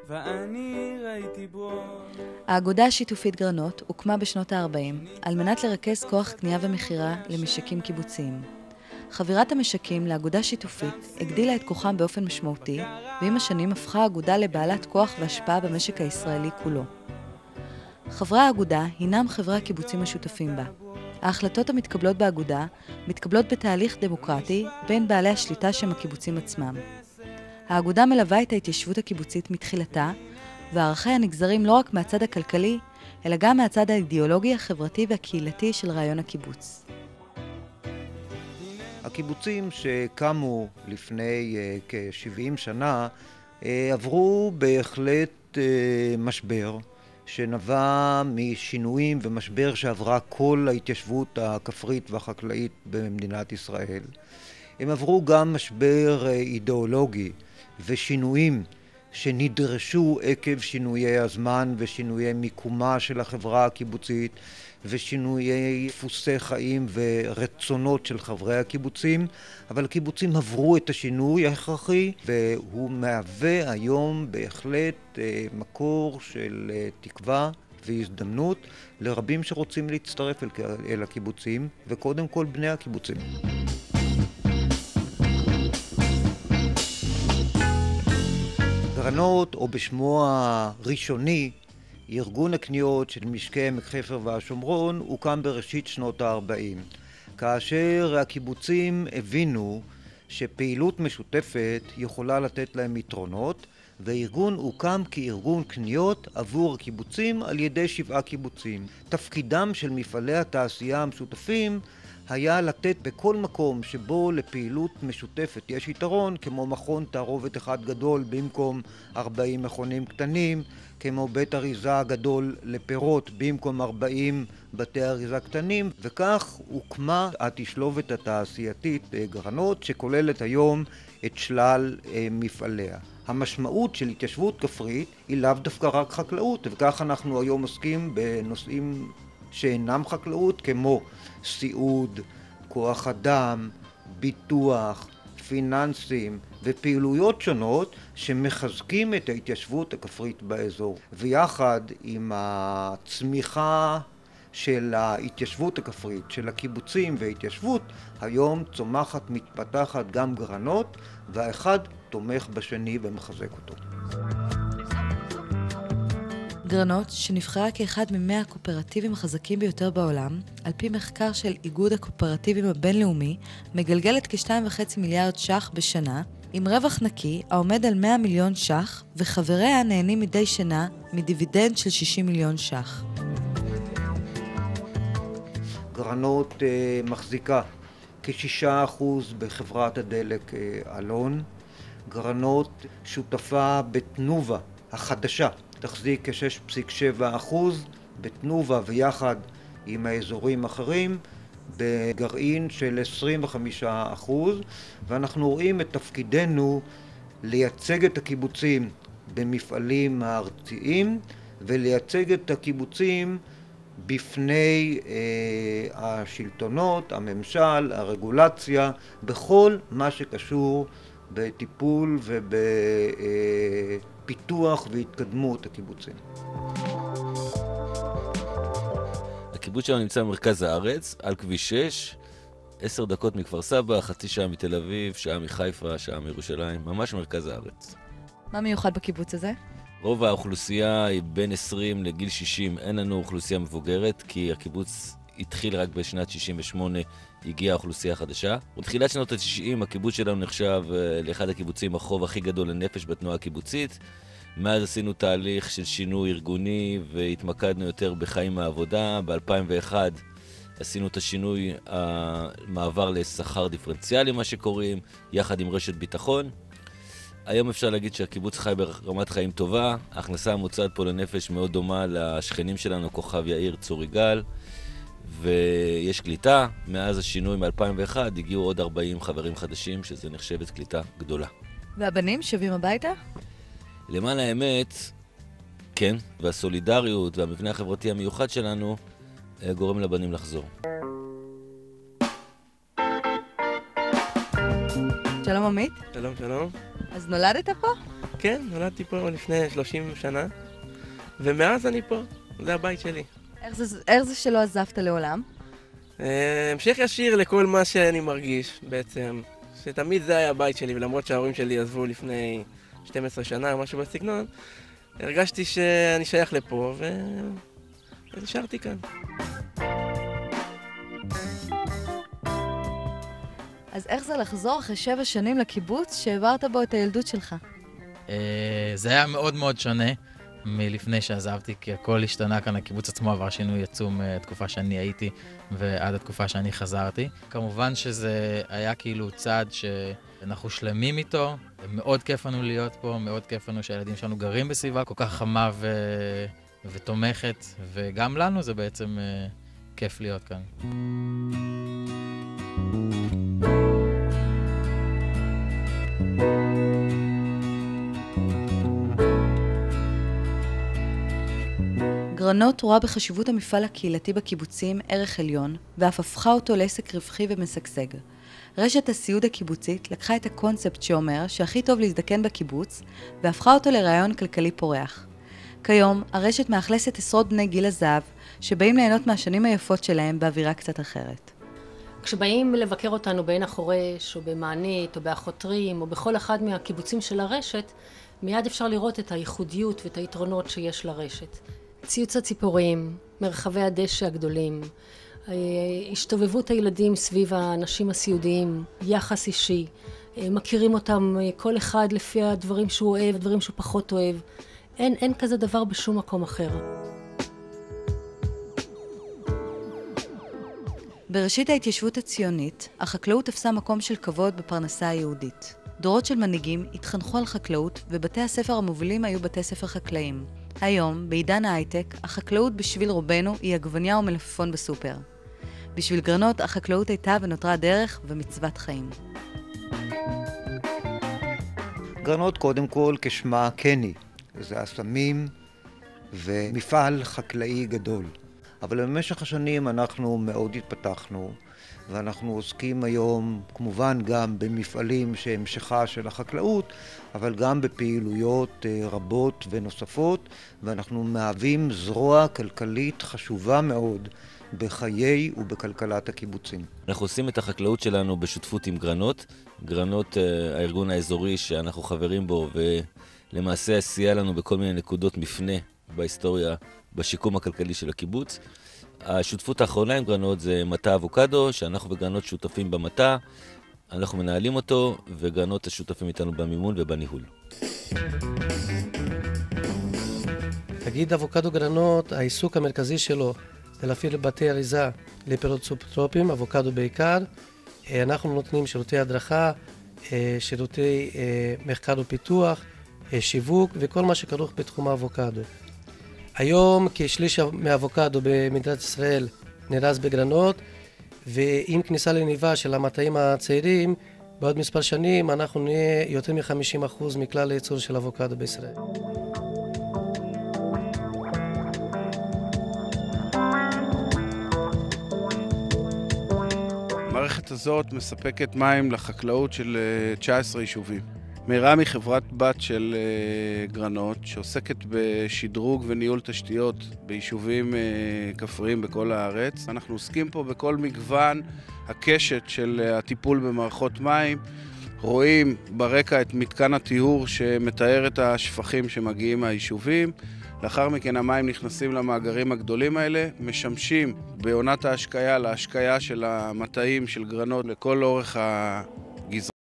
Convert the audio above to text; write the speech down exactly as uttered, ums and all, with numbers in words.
ואני ראיתי בו. האגודה השיתופית גרנות הוקמה בשנות ה-ארבעים על מנת לרכז כוח קנייה ומחירה למשקים קיבוציים. חבירת המשקים לאגודה שיתופית הגדילה את כוחם באופן משמעותי, ועם השנים הפכה האגודה לבעלת כוח והשפעה במשק הישראלי כולו. חברי האגודה הינם חברי הקיבוצים השותפים בה. ההחלטות המתקבלות באגודה מתקבלות בתהליך דמוקרטי בין בעלי השליטה שהם הקיבוצים עצמם. האגודה מלווה את ההתיישבות הקיבוצית מתחילתה, וערכיה נגזרים לא רק מהצד הכלכלי, אלא גם מהצד האידיאולוגי, החברתי והקהילתי של רעיון הקיבוץ. הקיבוצים שקמו לפני uh, כ-שבעים שנה uh, עברו בהחלט uh, משבר שנבע משינויים ומשבר שעברה כל ההתיישבות הכפרית והחקלאית במדינת ישראל. הם עברו גם משבר uh, אידיאולוגי ושינויים שנדרשו עקב שינויי הזמן ושינויי מיקומה של החברה הקיבוצית ושינויי דפוסי חיים ורצונות של חברי הקיבוצים, אבל הקיבוצים עברו את השינוי ההכרחי והוא מהווה היום בהחלט מקור של תקווה והזדמנות לרבים שרוצים להצטרף אל, אל הקיבוצים, וקודם כל בני הקיבוצים. גרנות, או בשמו הראשוני, ארגון הקניות של משקי עמק חפר והשומרון, הוקם בראשית שנות ה-ארבעים, כאשר הקיבוצים הבינו שפעילות משותפת יכולה לתת להם יתרונות, והארגון הוקם כארגון קניות עבור הקיבוצים על ידי שבעה קיבוצים. תפקידם של מפעלי התעשייה המשותפים היה לתת בכל מקום שבו לפעילות משותפת יש יתרון, כמו מכון תערובת אחד גדול במקום ארבעים מכונים קטנים, כמו בית אריזה גדול לפירות במקום ארבעים בתי אריזה קטנים, וכך הוקמה התשלובת התעשייתית גרנות, שכוללת היום את שלל מפעליה. המשמעות של התיישבות כפרית היא לאו דווקא רק חקלאות, וכך אנחנו היום עוסקים בנושאים שאינם חקלאות, כמו סיעוד, כוח אדם, ביטוח, פיננסים ופעילויות שונות שמחזקים את ההתיישבות הכפרית באזור. ויחד עם הצמיחה של ההתיישבות הכפרית, של הקיבוצים וההתיישבות, היום צומחת, מתפתחת גם גרנות, והאחד תומך בשני ומחזק אותו. גרנות, שנבחרה כאחד ממאה הקואופרטיבים החזקים ביותר בעולם, על פי מחקר של איגוד הקואופרטיבים הבינלאומי, מגלגלת כ-שתיים וחצי מיליארד ש"ח בשנה, עם רווח נקי העומד על מאה מיליון ש"ח, וחבריה נהנים מדי שנה מדיבידנד של שישים מיליון ש"ח. גרנות אה, מחזיקה כשישה אחוז בחברת הדלק אה, אלון. גרנות שותפה בתנובה החדשה, תחזיק כ-שש נקודה שבע אחוז בתנובה, ויחד עם האזורים האחרים בגרעין של עשרים וחמישה אחוז, ואנחנו רואים את תפקידנו לייצג את הקיבוצים במפעלים הארציים ולייצג את הקיבוצים בפני אה, השלטונות, הממשל, הרגולציה, בכל מה שקשור בטיפול ובפיתוח והתקדמות הקיבוצים. הקיבוץ שלנו נמצא במרכז הארץ, על כביש שש, עשר דקות מכפר סבא, חצי שעה מתל אביב, שעה מחיפה, שעה מירושלים, ממש מרכז הארץ. מה מיוחד בקיבוץ הזה? רוב האוכלוסייה היא בין עשרים לגיל שישים, אין לנו אוכלוסייה מבוגרת, כי הקיבוץ התחיל רק בשנת שישים ושמונה, הגיעה האוכלוסייה חדשה. בתחילת שנות ה-תשעים הקיבוץ שלנו נחשב לאחד הקיבוצים החוב הכי גדול לנפש בתנועה הקיבוצית. מאז עשינו תהליך של שינוי ארגוני והתמקדנו יותר בחיים העבודה. ב-אלפיים ואחת עשינו את השינוי, המעבר לשכר דיפרנציאלי, מה שקוראים, יחד עם רשת ביטחון. היום אפשר להגיד שהקיבוץ חי ברמת חיים טובה. ההכנסה המוצעת פה לנפש מאוד דומה לשכנים שלנו, כוכב יאיר, צור יגאל, ויש קליטה. מאז השינוי מ-אלפיים ואחת הגיעו עוד ארבעים חברים חדשים, שזה נחשבת קליטה גדולה. והבנים שבים הביתה? למען האמת, כן, והסולידריות והמבנה החברתי המיוחד שלנו גורם לבנים לחזור. שלום עמית. שלום, שלום. אז נולדת פה? כן, נולדתי פה לפני שלושים שנה, ומאז אני פה, זה הבית שלי. איך זה, איך זה שלא עזבת לעולם? אה, המשך ישיר לכל מה שאני מרגיש בעצם, שתמיד זה היה הבית שלי, ולמרות שההורים שלי עזבו לפני שתים עשרה שנה או משהו בסגנון, הרגשתי שאני שייך לפה, ונשארתי כאן. אז איך זה לחזור אחרי שבע שנים לקיבוץ שהעברת בו את הילדות שלך? זה היה מאוד מאוד שונה מלפני שעזבתי, כי הכל השתנה כאן, הקיבוץ עצמו עבר שינוי עצום תקופה שאני הייתי ועד התקופה שאני חזרתי. כמובן שזה היה כאילו צעד שאנחנו שלמים איתו, מאוד כיף לנו להיות פה, מאוד כיף לנו שהילדים שלנו גרים בסביבה כל כך חמה ו... ותומכת, וגם לנו זה בעצם כיף להיות כאן. גרנות רואה בחשיבות המפעל הקהילתי בקיבוצים ערך עליון, ואף הפכה אותו לעסק רווחי ומשגשג. רשת הסיעוד הקיבוצית לקחה את הקונספט שאומר שהכי טוב להזדקן בקיבוץ, והפכה אותו לרעיון כלכלי פורח. כיום, הרשת מאכלסת עשרות בני גיל הזהב, שבאים ליהנות מהשנים היפות שלהם באווירה קצת אחרת. כשבאים לבקר אותנו בעין החורש, או במענית, או באחותרים, או בכל אחד מהקיבוצים של הרשת, מיד אפשר לראות את הייחודיות ואת היתרונות שיש לרשת. ציוץ הציפורים, מרחבי הדשא הגדולים, השתובבות הילדים סביב האנשים הסיעודיים, יחס אישי, מכירים אותם כל אחד לפי הדברים שהוא אוהב, דברים שהוא פחות אוהב. אין, אין כזה דבר בשום מקום אחר. בראשית ההתיישבות הציונית, החקלאות תפסה מקום של כבוד בפרנסה היהודית. דורות של מנהיגים התחנכו על חקלאות, ובתי הספר המובילים היו בתי ספר חקלאיים. היום, בעידן ההייטק, החקלאות בשביל רובנו היא עגבניה ומלפפון בסופר. בשביל גרנות, החקלאות הייתה ונותרה דרך ומצוות חיים. גרנות קודם כל כשמה קני, זה אסמים ומפעל חקלאי גדול. אבל במשך השנים אנחנו מאוד התפתחנו, ואנחנו עוסקים היום כמובן גם במפעלים שהמשכה של החקלאות, אבל גם בפעילויות רבות ונוספות, ואנחנו מהווים זרוע כלכלית חשובה מאוד בחיי ובכלכלת הקיבוצים. אנחנו עושים את החקלאות שלנו בשותפות עם גרנות. גרנות, הארגון האזורי שאנחנו חברים בו, ולמעשה סייע לנו בכל מיני נקודות מפנה בהיסטוריה, בשיקום הכלכלי של הקיבוץ. השותפות האחרונה עם גרנות זה מטע אבוקדו, שאנחנו וגרנות שותפים במטע, אנחנו מנהלים אותו, וגרנות השותפים איתנו במימון ובניהול. תגיד אבוקדו גרנות, העיסוק המרכזי שלו זה להפעיל בתי אריזה לפירות סופטרופיים, אבוקדו בעיקר. אנחנו נותנים שירותי הדרכה, שירותי מחקר ופיתוח, שיווק וכל מה שכרוך בתחום האבוקדו. היום כשליש מאבוקדו במדינת ישראל נרז בגרנות, ועם כניסה לניבה של המטעים הצעירים, בעוד מספר שנים אנחנו נהיה יותר מ-חמישים אחוז מכלל הייצור של אבוקדו בישראל. המערכת הזאת מספקת מים לחקלאות של תשעה עשר יישובים. מירם היא חברת בת של גרנות שעוסקת בשדרוג וניהול תשתיות ביישובים כפריים בכל הארץ. אנחנו עוסקים פה בכל מגוון הקשת של הטיפול במערכות מים. רואים ברקע את מתקן הטיהור שמתאר את השפכים שמגיעים מהיישובים. לאחר מכן המים נכנסים למאגרים הגדולים האלה, משמשים בעונת ההשקיה להשקיה של המטעים של גרנות לכל אורך הגזרה.